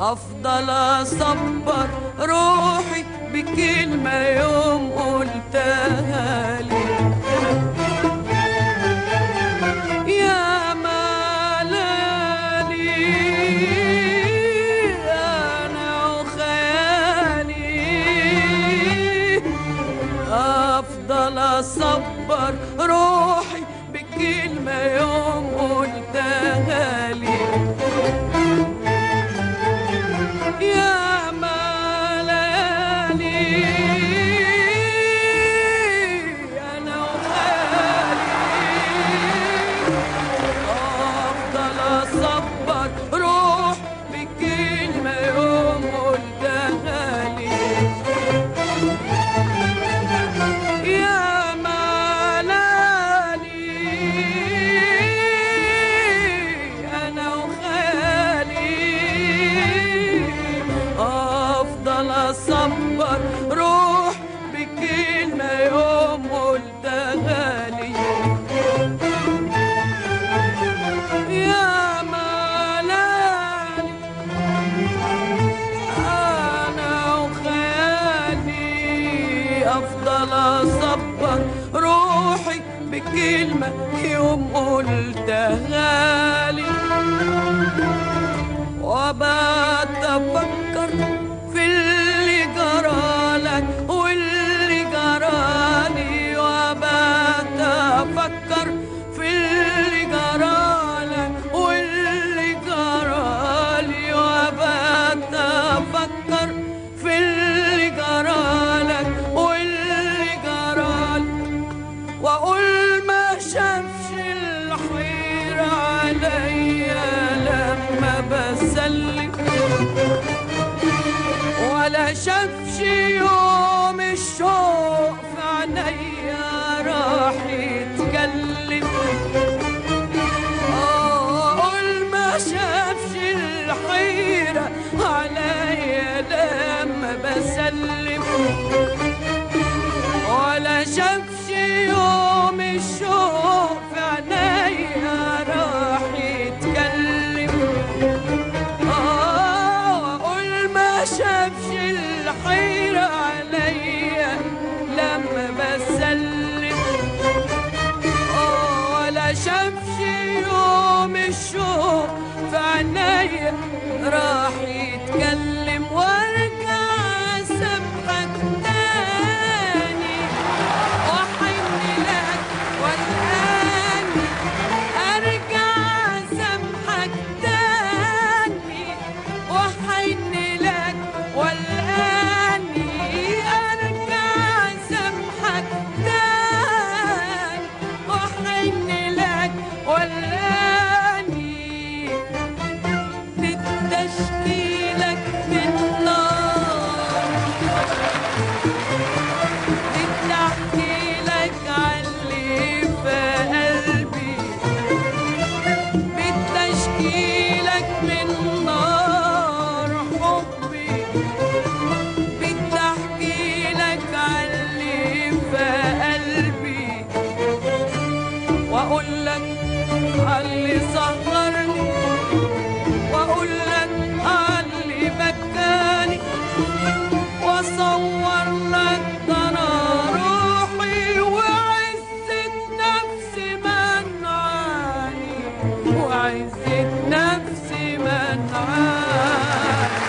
أفضل أصبر روحي بكلمة يوم قلتها لي. يا ملالي أنا وخيالي أفضل أصبر روحي بكلمة يوم قلتها لي. يا ملالي أنا وخيالي أفضل أصبر روح بكلمة يوم قلتها لي. يا ملالي أنا وخيالي أفضل أصبر روح بكلمة يوم قلتها لي. يا ملالي أنا وخيالي أفضل أصبر روحي بكلمة يوم قلتها لي. وبقيت أفكر في اللي جرالك واللي جرالي. وبقيت أفكر في اللي جرالك واللي جرالي. وبقيت أفكر في اللي جرالك واللي جرالي. وأقول ما شافش الحيرة عليا لما بسلم، ولا شافش يوم الشوق في عينيا راح يتكلم. أقول ما شافش الحيرة عليا لما بسلم، ولا شافش يوم الشوق في عينيا راح يتكلم. وأقول ما شافش الحيرة عليا لما بسلم، ولا شافش يوم الشوق في عينيا راح يتكلم. وارجع اسامحك تاني واحن لك والاني. ارجع اسامحك تاني واحن لك والاني. ارجع اسامحك تاني واحن لك والاني. تشكيلك بالنار بتحكي لك عاللي في قلبي. بتشكيلك بالنار حبي بتحكي لك عاللي في قلبي. واقول لك عاللي سهرني، واقول لك عاللي بكاني، واصور لك انا روحي وعزة نفسي منعاني، وعزة نفسي منعاني.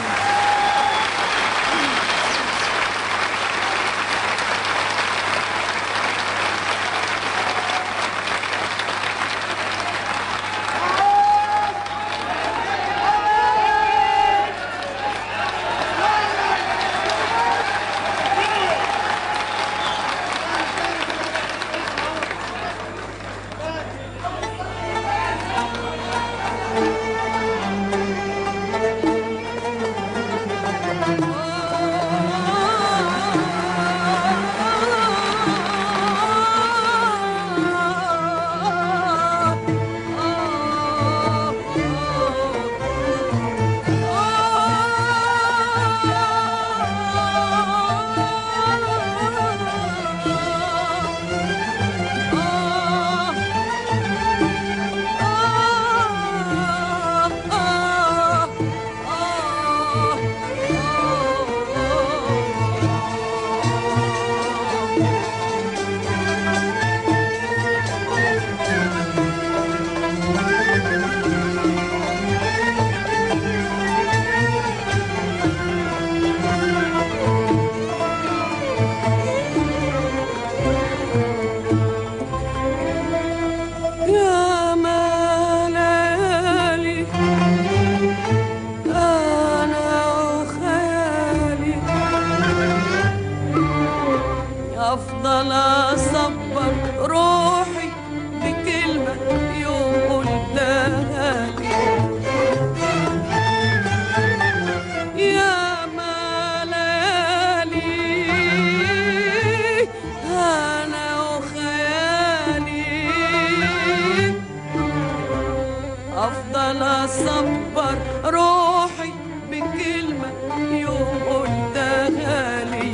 اصبر روحي بكلمة يوم قلتها لي.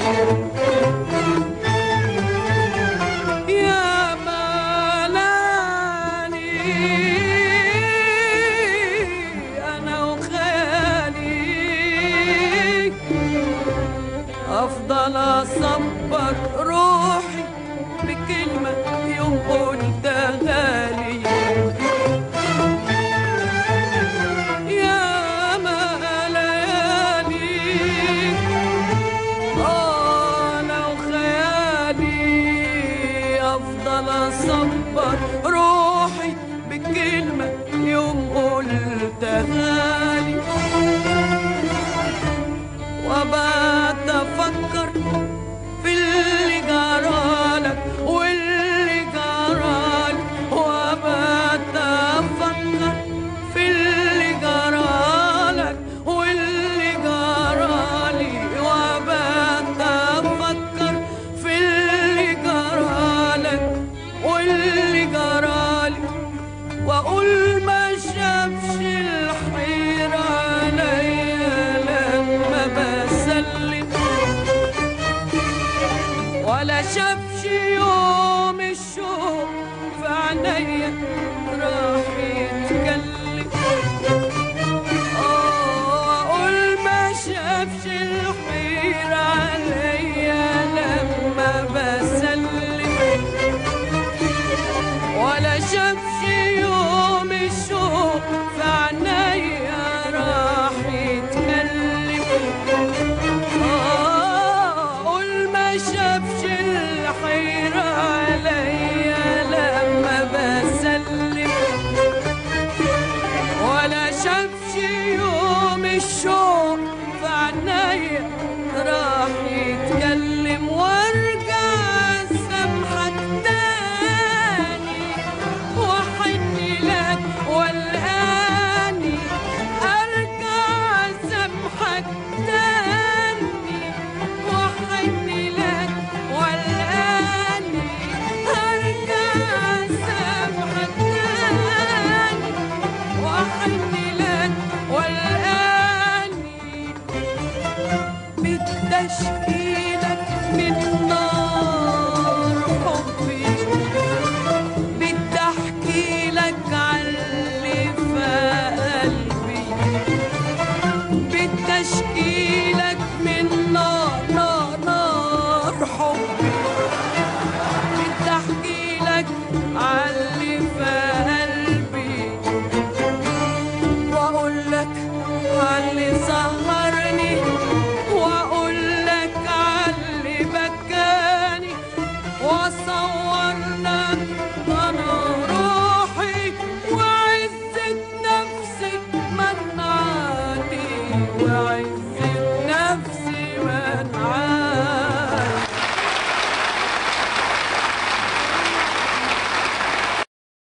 يا ملاني انا وخيالي افضل اصبر روحي بكلمة يوم قلتها لي. يا ملاني انا وخيالي افضل اصبر روحي بكلمة يوم قلتها لي. وبقيت افكر في اللي جرالك واللي جرالي. وبقيت افكر في اللي جرالك واللي جرالي. وبقيت افكر في اللي جرالك واللي جرالي. واقول ما شافش الحيرة عليا لما بسلم، ولا شافش يوم الشوق في عينيا راح يتكلم. واقول ما شافش الحيرة عليا لما بسلم، ولا شافش يوم الشوق في عينيا راح يتكلم. قول ما شافش الحيرة عليا لما بسلم، ولا شافش يوم الشوق في عينيا راح يتكلم. وارجع سامحك تاني واحن لك والقاني. ارجع سامحك تاني واحن لك والقاني. ارجع سامحك تاني واحن لك والقاني. بتشكيلك من نار حبي، بتحكي لك عاللي في قلبي. بتشكيلك من نار حبي، بتحكي لك